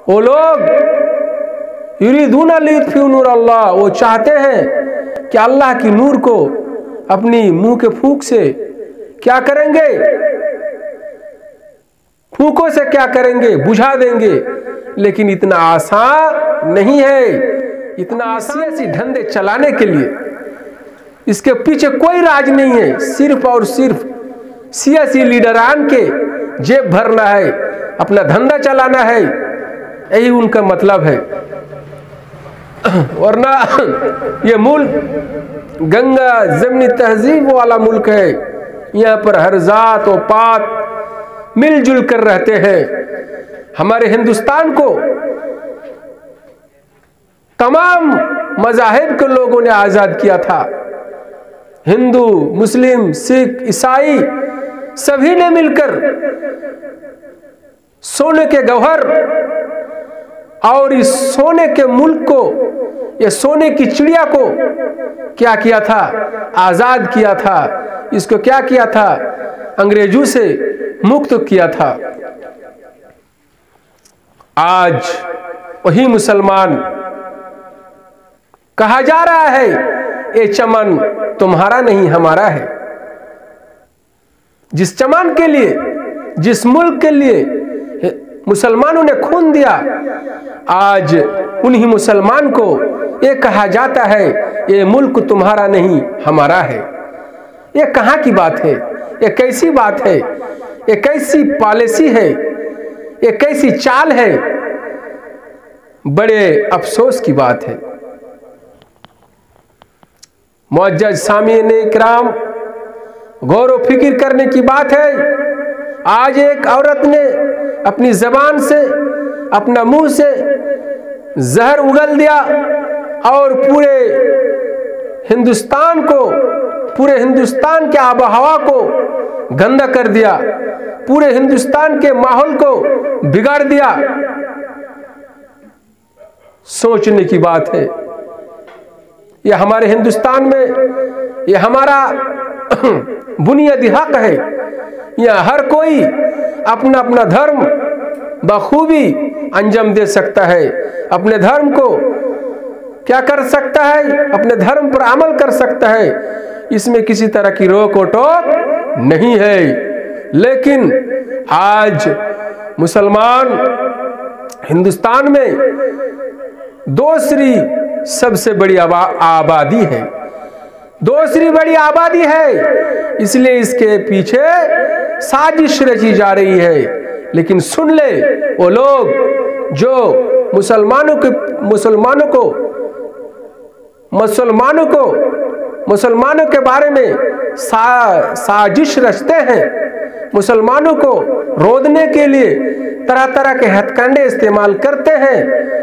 वो लोग युरीदूना लियुत्फिउ नूर अल्लाह, वो चाहते हैं कि अल्लाह की नूर को अपनी मुंह के फूंक से क्या करेंगे, फूंकों से क्या करेंगे, बुझा देंगे। लेकिन इतना आसान नहीं है, इतना आसान सी धंधे चलाने के लिए इसके पीछे कोई राज नहीं है, सिर्फ और सिर्फ सियासी लीडरान के जेब भरना है, अपना धंधा चलाना है, यही उनका मतलब है। वरना ये मुल्क गंगा जमनी तहजीब वाला मुल्क है, यहाँ पर हर जात और पात मिलजुल कर रहते हैं। हमारे हिंदुस्तान को तमाम मज़ाहिब के लोगों ने आज़ाद किया था, हिंदू, मुस्लिम, सिख, ईसाई सभी ने मिलकर सोने के गौहर और इस सोने के मुल्क को, ये सोने की चिड़िया को क्या किया था, आज़ाद किया था। इसको क्या किया था, अंग्रेजों से मुक्त किया था। आज वही मुसलमान कहा जा रहा है ये चमन तुम्हारा नहीं हमारा है। जिस चमन के लिए, जिस मुल्क के लिए मुसलमानों ने खून दिया, आज उन्हीं मुसलमान को ये कहा जाता है ये मुल्क तुम्हारा नहीं हमारा है। ये कहाँ की बात है, ये कैसी बात है, ये कैसी पॉलिसी है, ये कैसी चाल है। बड़े अफसोस की बात है। मुअज्जज सामीन इकराम, गौर व फिक्र करने की बात है। आज एक औरत ने अपनी जबान से, अपना मुंह से जहर उगल दिया और पूरे हिंदुस्तान को, पूरे हिंदुस्तान के आब हवा को गंदा कर दिया, पूरे हिंदुस्तान के माहौल को बिगाड़ दिया। सोचने की बात है। यह हमारे हिंदुस्तान में, यह हमारा बुनियादी हक है। यह हर कोई अपना अपना धर्म बखूबी अंजाम दे सकता है, अपने धर्म को क्या कर सकता है, अपने धर्म पर अमल कर सकता है। इसमें किसी तरह की रोक टोक नहीं है। लेकिन आज मुसलमान हिंदुस्तान में दूसरी सबसे बड़ी आबादी है, दूसरी बड़ी आबादी है, इसलिए इसके पीछे साजिश रची जा रही है। लेकिन सुन ले, वो लोग जो मुसलमानों के बारे में साजिश रचते हैं, मुसलमानों को रोदने के लिए तरह तरह के हथकंडे इस्तेमाल करते हैं।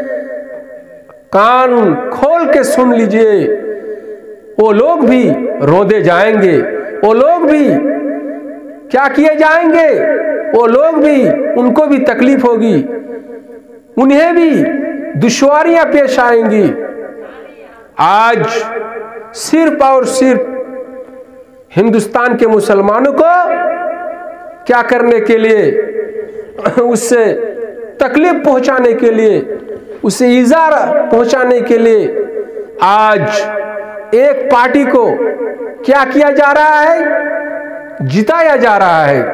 कान खोल के सुन लीजिए, वो लोग भी रोदे जाएंगे, वो लोग भी क्या किए जाएंगे, वो लोग भी, उनको भी तकलीफ होगी, उन्हें भी दुश्वारियां पेश आएंगी। आज सिर्फ और सिर्फ हिंदुस्तान के मुसलमानों को क्या करने के लिए, उससे तकलीफ पहुंचाने के लिए, उसे ईज़ा पहुंचाने के लिए आज एक पार्टी को क्या किया जा रहा है, जिताया जा रहा है,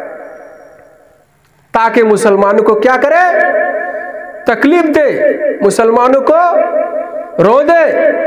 ताकि मुसलमानों को क्या करे, तकलीफ दे, मुसलमानों को रो दे।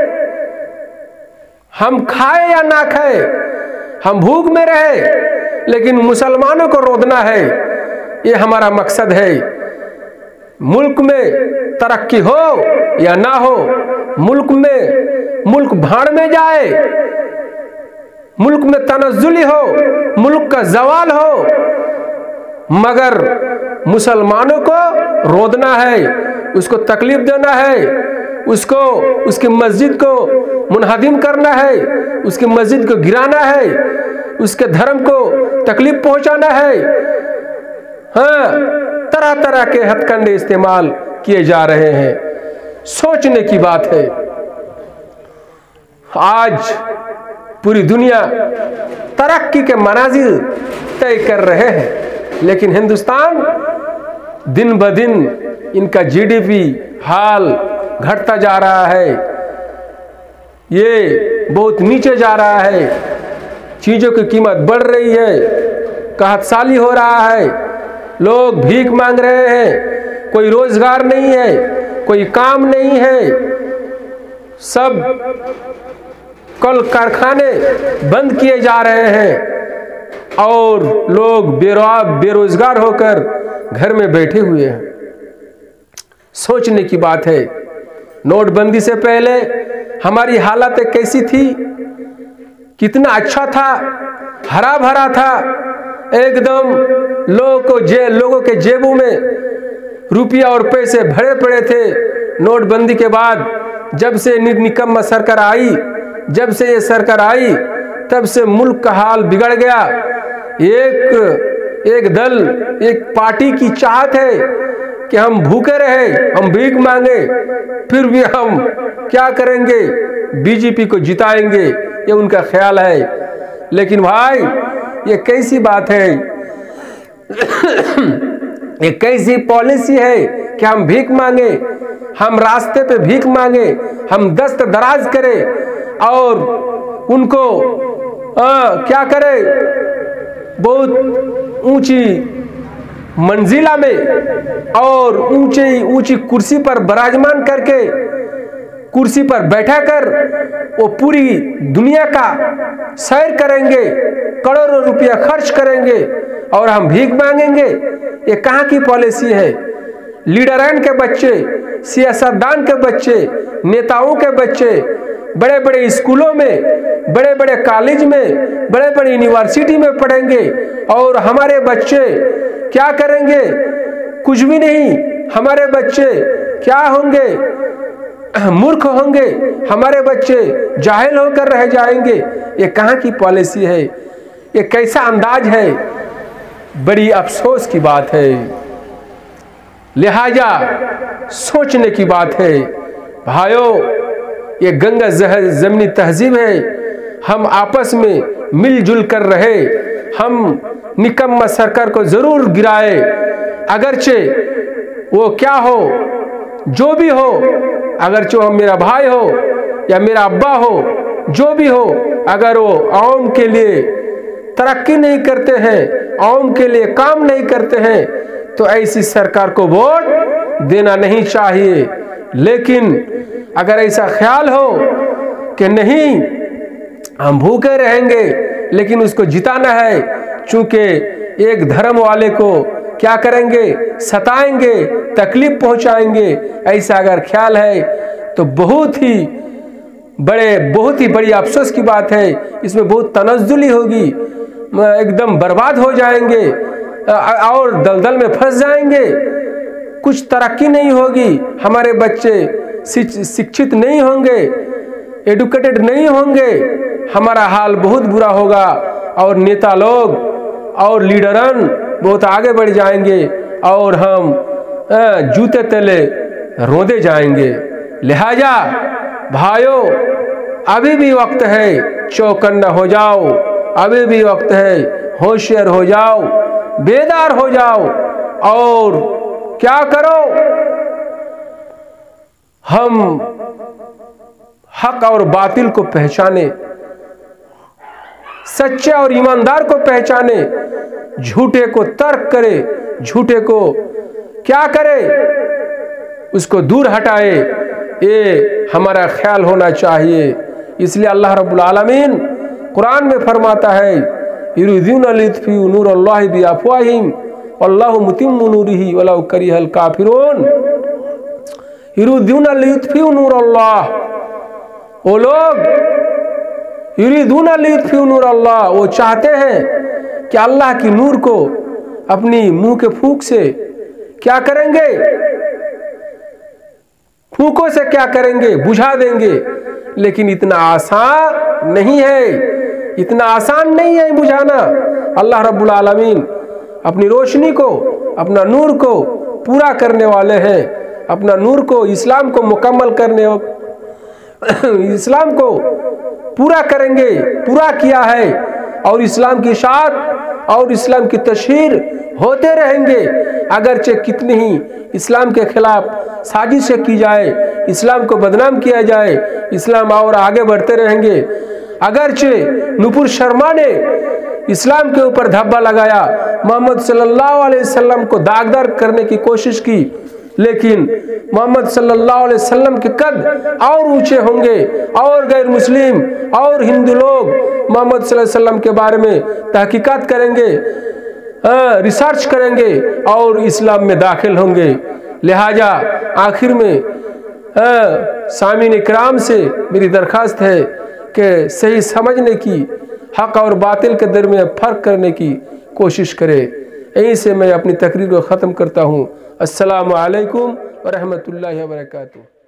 हम खाए या ना खाए, हम भूख में रहे, लेकिन मुसलमानों को रोदना है, ये हमारा मकसद है। मुल्क में तरक्की हो या ना हो, मुल्क भाड़ में जाए, मुल्क में तनज़्ज़ुली हो, मुल्क का ज़वाल हो, मगर मुसलमानों को रोदना है, उसको तकलीफ देना है, उसको, उसकी मस्जिद को मुनहदिम करना है, उसकी मस्जिद को गिराना है, उसके धर्म को तकलीफ पहुंचाना है। हाँ, तरह तरह के हथकंडे इस्तेमाल किए जा रहे हैं। सोचने की बात है। आज पूरी दुनिया तरक्की के मनाजिल तय कर रहे हैं, लेकिन हिंदुस्तान दिन ब दिन इनका जीडीपी हाल घटता जा रहा है, ये बहुत नीचे जा रहा है, चीज़ों की कीमत बढ़ रही है, कहतसाली हो रहा है, लोग भीख मांग रहे हैं, कोई रोजगार नहीं है, कोई काम नहीं है, सब कल कारखाने बंद किए जा रहे हैं और लोग बेरोजगार होकर घर में बैठे हुए हैं। सोचने की बात है, नोटबंदी से पहले हमारी हालत कैसी थी, कितना अच्छा था, हरा भरा था, एकदम लोगों के जेबों में रुपया और पैसे भरे पड़े थे। नोटबंदी के बाद जब से निकम्मा सरकार आई, जब से ये सरकार आई, तब से मुल्क का हाल बिगड़ गया। एक दल, एक पार्टी की चाहत है कि हम भूखे रहे, हम भीख मांगे, फिर भी हम क्या करेंगे, बीजेपी को जिताएंगे, ये उनका ख्याल है। लेकिन भाई ये कैसी बात है, ये कैसी पॉलिसी है कि हम भीख मांगे, हम रास्ते पे भीख मांगे, हम दस्त दराज करें और उनको क्या करें, बहुत ऊंची मंजिला में और ऊंची कुर्सी पर विराजमान करके, कुर्सी पर बैठाकर वो पूरी दुनिया का सैर करेंगे, करोड़ों रुपया खर्च करेंगे और हम भीख मांगेंगे। ये कहाँ की पॉलिसी है? लीडरान के बच्चे, सियासतदान के बच्चे, नेताओं के बच्चे बड़े बड़े स्कूलों में, बड़े बड़े कॉलेज में, बड़े बड़े यूनिवर्सिटी में पढ़ेंगे और हमारे बच्चे क्या करेंगे? कुछ भी नहीं। हमारे बच्चे क्या होंगे? मूर्ख होंगे, हमारे बच्चे जाहिल होकर रह जाएंगे। ये कहाँ की पॉलिसी है? ये कैसा अंदाज है? बड़ी अफसोस की बात है, लिहाजा सोचने की बात है। भाइयों, ये गंगा जमनी तहजीब है, हम आपस में मिलजुल कर रहे, हम निकम्मा सरकार को जरूर गिराए, अगरचे वो क्या हो, जो भी हो, अगरचे वो मेरा भाई हो या मेरा अब्बा हो, जो भी हो, अगर वो आवाम के लिए तरक्की नहीं करते हैं, आवाम के लिए काम नहीं करते हैं, तो ऐसी सरकार को वोट देना नहीं चाहिए। लेकिन अगर ऐसा ख्याल हो कि नहीं हम भूखे रहेंगे लेकिन उसको जिताना है, चूंकि एक धर्म वाले को क्या करेंगे, सताएंगे, तकलीफ पहुंचाएंगे, ऐसा अगर ख्याल है तो बहुत ही बड़ी अफसोस की बात है। इसमें बहुत तनज़्ज़ुली होगी, एकदम बर्बाद हो जाएंगे और दलदल में फंस जाएंगे, कुछ तरक्की नहीं होगी, हमारे बच्चे शिक्षित नहीं होंगे, एडुकेटेड नहीं होंगे, हमारा हाल बहुत बुरा होगा और नेता लोग और लीडरन बहुत आगे बढ़ जाएंगे और हम जूते तले रोंदे जाएंगे। लिहाजा भाइयों, अभी भी वक्त है, चौकन्ना हो जाओ, अभी भी वक्त है, होशियार हो जाओ, बेदार हो जाओ और क्या करो, हम हक और बातिल को पहचाने, सच्चे और ईमानदार को पहचाने, झूठे को तर्क करे, झूठे को क्या करे, उसको दूर हटाए, ये हमारा ख्याल होना चाहिए। इसलिए अल्लाह रब्बुल आलमीन कुरान में फरमाता है, युरीदूना लियुत्फिउ नूरल्लाहि बिअफ़वाहिहिम वल्लाहु मुतिम्मु नूरिही वलौ करिहल काफिरून। युरीदूना लियुत्फिउ नूरल्लाह, वो लोग युरीदूना लियुत्फिउ नूरल्लाह, वो चाहते हैं कि अल्लाह की नूर को अपनी मुंह के फूंक से क्या करेंगे, फूंकों से क्या करेंगे, बुझा देंगे। लेकिन इतना आसान नहीं है, इतना आसान नहीं है बुझाना। अल्लाह रब्बुल आलमीन अपनी रोशनी को, अपना नूर को पूरा करने वाले हैं, अपना नूर को, इस्लाम को मुकम्मल करने, इस्लाम को पूरा करेंगे, पूरा किया है और इस्लाम की इशाअत और इस्लाम की तशहीर होते रहेंगे। अगरचे कितनी ही इस्लाम के खिलाफ साजिशें की जाए, इस्लाम को बदनाम किया जाए, इस्लाम और आगे बढ़ते रहेंगे। अगरचे नुपुर शर्मा ने इस्लाम के ऊपर धब्बा लगाया, मोहम्मद सल्लल्लाहु अलैहि वसल्लम को दागदार करने की कोशिश की, लेकिन मोहम्मद सल्लल्लाहु अलैहि वसल्लम के कद और ऊंचे होंगे और गैर मुस्लिम और हिंदू लोग मोहम्मद सल्लल्लाहु अलैहि वसल्लम के बारे में तहकीकात करेंगे, रिसर्च करेंगे और इस्लाम में दाखिल होंगे। लिहाजा आखिर में सामीन इकराम से मेरी दरख्वास्त है कि सही समझने की, हक और बातिल के दरमियान फ़र्क करने की कोशिश करें। यहीं से मैं अपनी तकरीर को ख़त्म करता हूँ। अस्सलामु अलैकुम व रहमतुल्लाहि व बरकातुहू।